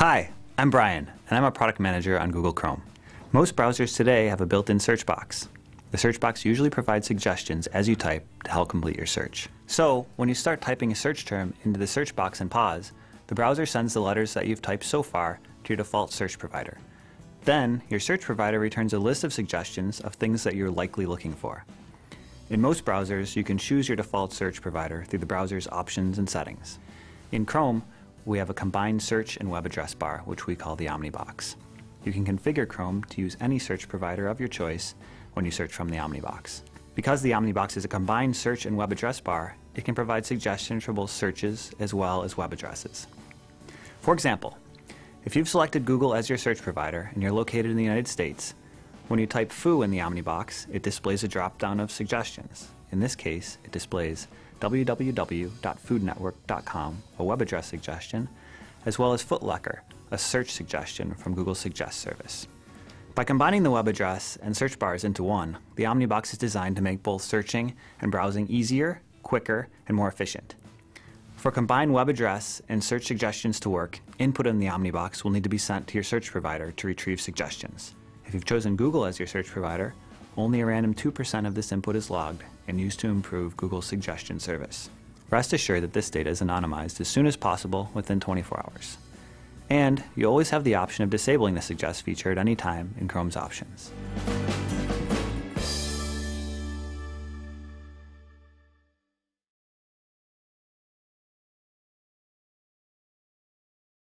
Hi, I'm Brian, and I'm a product manager on Google Chrome. Most browsers today have a built-in search box. The search box usually provides suggestions as you type to help complete your search. So, when you start typing a search term into the search box and pause, the browser sends the letters that you've typed so far to your default search provider. Then, your search provider returns a list of suggestions of things that you're likely looking for. In most browsers, you can choose your default search provider through the browser's options and settings. In Chrome, we have a combined search and web address bar, which we call the Omnibox. You can configure Chrome to use any search provider of your choice when you search from the Omnibox. Because the Omnibox is a combined search and web address bar, it can provide suggestions for both searches as well as web addresses. For example, if you've selected Google as your search provider and you're located in the United States, when you type foo in the Omnibox, it displays a drop-down of suggestions. In this case, it displays www.foodnetwork.com, a web address suggestion, as well as Footlocker, a search suggestion from Google's Suggest service. By combining the web address and search bars into one, the Omnibox is designed to make both searching and browsing easier, quicker, and more efficient. For combined web address and search suggestions to work, input in the Omnibox will need to be sent to your search provider to retrieve suggestions. If you've chosen Google as your search provider, only a random 2% of this input is logged and used to improve Google's suggestion service. Rest assured that this data is anonymized as soon as possible within 24 hours. And you always have the option of disabling the Suggest feature at any time in Chrome's options.